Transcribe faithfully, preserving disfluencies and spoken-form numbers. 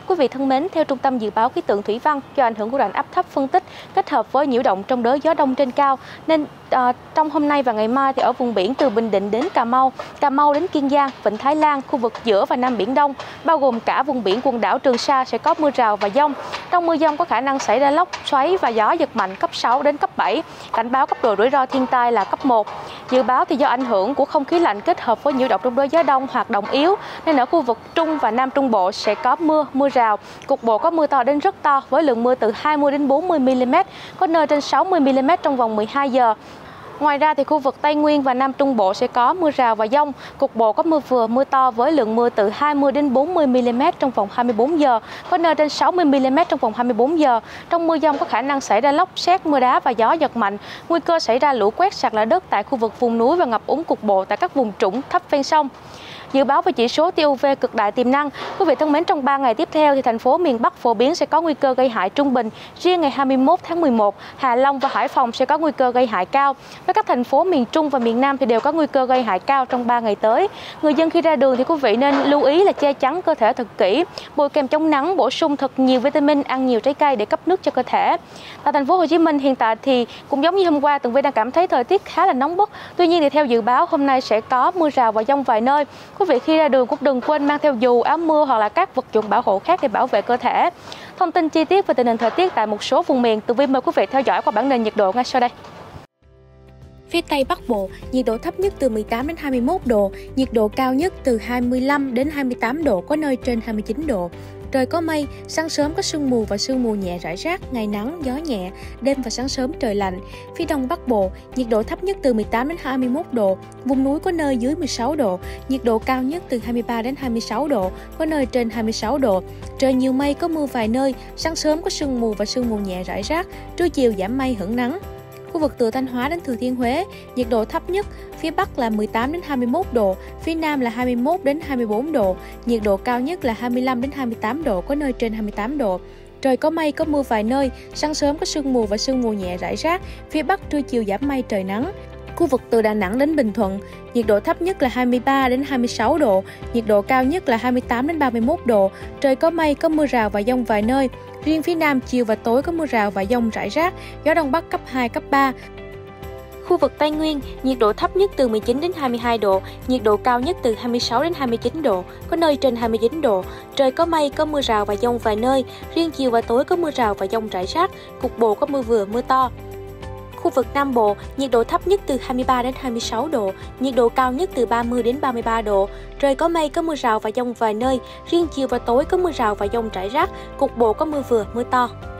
Quý vị thân mến, theo Trung tâm Dự báo Khí tượng Thủy văn, do ảnh hưởng của rãnh áp thấp phân tích kết hợp với nhiễu động trong đới gió đông trên cao, nên à, trong hôm nay và ngày mai thì ở vùng biển từ Bình Định đến Cà Mau, Cà Mau đến Kiên Giang, Vịnh Thái Lan, khu vực giữa và Nam Biển Đông, bao gồm cả vùng biển quần đảo Trường Sa sẽ có mưa rào và dông. Trong mưa dông có khả năng xảy ra lốc xoáy và gió giật mạnh cấp sáu đến cấp bảy. Cảnh báo cấp độ rủi ro thiên tai là cấp một. Dự báo thì do ảnh hưởng của không khí lạnh kết hợp với nhiễu động trong đới gió đông hoạt động yếu, nên ở khu vực Trung và Nam Trung Bộ sẽ có mưa, mưa rào, cục bộ có mưa to đến rất to với lượng mưa từ hai mươi đến bốn mươi mi-li-mét, có nơi trên sáu mươi mi-li-mét trong vòng mười hai giờ. Ngoài ra thì khu vực Tây Nguyên và Nam Trung Bộ sẽ có mưa rào và dông, cục bộ có mưa vừa mưa to với lượng mưa từ hai mươi đến bốn mươi mi-li-mét trong vòng hai mươi bốn giờ, có nơi trên sáu mươi mi-li-mét trong vòng hai mươi bốn giờ. Trong mưa dông có khả năng xảy ra lốc sét, mưa đá và gió giật mạnh, nguy cơ xảy ra lũ quét, sạt lở đất tại khu vực vùng núi và ngập úng cục bộ tại các vùng trũng thấp ven sông. Dự báo về chỉ số tia u vê cực đại tiềm năng, quý vị thân mến, trong ba ngày tiếp theo thì thành phố miền Bắc phổ biến sẽ có nguy cơ gây hại trung bình. Riêng ngày hai mươi mốt tháng mười một, Hạ Long và Hải Phòng sẽ có nguy cơ gây hại cao. Với các thành phố miền Trung và miền Nam thì đều có nguy cơ gây hại cao trong ba ngày tới. Người dân khi ra đường thì quý vị nên lưu ý là che chắn cơ thể thật kỹ, bôi kem chống nắng, bổ sung thật nhiều vitamin, ăn nhiều trái cây để cấp nước cho cơ thể. Tại thành phố Hồ Chí Minh hiện tại thì cũng giống như hôm qua, Tường Vi đang cảm thấy thời tiết khá là nóng bức. Tuy nhiên thì theo dự báo hôm nay sẽ có mưa rào và dông vài nơi. Quý vị khi ra đường cũng đừng quên mang theo dù, áo mưa hoặc là các vật dụng bảo hộ khác để bảo vệ cơ thể. Thông tin chi tiết về tình hình thời tiết tại một số vùng miền, Tường Vi mời quý vị theo dõi qua bản tin nhiệt độ ngay sau đây. Phía Tây Bắc Bộ, nhiệt độ thấp nhất từ mười tám đến hai mươi mốt độ, nhiệt độ cao nhất từ hai mươi lăm đến hai mươi tám độ, có nơi trên hai mươi chín độ. Trời có mây, sáng sớm có sương mù và sương mù nhẹ rải rác, ngày nắng, gió nhẹ, đêm và sáng sớm trời lạnh. Phía Đông Bắc Bộ, nhiệt độ thấp nhất từ mười tám đến hai mươi mốt độ, vùng núi có nơi dưới mười sáu độ, nhiệt độ cao nhất từ hai mươi ba đến hai mươi sáu độ, có nơi trên hai mươi sáu độ. Trời nhiều mây, có mưa vài nơi, sáng sớm có sương mù và sương mù nhẹ rải rác, trưa chiều giảm mây hửng nắng. Khu vực từ Thanh Hóa đến Thừa Thiên Huế, nhiệt độ thấp nhất phía Bắc là mười tám đến hai mươi mốt độ, phía Nam là hai mươi mốt đến hai mươi bốn độ, nhiệt độ cao nhất là hai mươi lăm đến hai mươi tám độ, có nơi trên hai mươi tám độ. Trời có mây, có mưa vài nơi, sáng sớm có sương mù và sương mù nhẹ rải rác, phía Bắc trưa chiều giảm mây trời nắng. Khu vực từ Đà Nẵng đến Bình Thuận, nhiệt độ thấp nhất là hai mươi ba đến hai mươi sáu độ, nhiệt độ cao nhất là hai mươi tám đến ba mươi mốt độ. Trời có mây, có mưa rào và dông vài nơi. Riêng phía Nam chiều và tối có mưa rào và dông rải rác, gió Đông Bắc cấp hai, cấp ba. Khu vực Tây Nguyên, nhiệt độ thấp nhất từ mười chín đến hai mươi hai độ, nhiệt độ cao nhất từ hai mươi sáu đến hai mươi chín độ, có nơi trên hai mươi chín độ. Trời có mây, có mưa rào và dông vài nơi. Riêng chiều và tối có mưa rào và dông rải rác, cục bộ có mưa vừa, mưa to. Khu vực Nam Bộ, nhiệt độ thấp nhất từ hai mươi ba đến hai mươi sáu độ, nhiệt độ cao nhất từ ba mươi đến ba mươi ba độ. Trời có mây, có mưa rào và dông vài nơi, riêng chiều và tối có mưa rào và dông rải rác, cục bộ có mưa vừa, mưa to.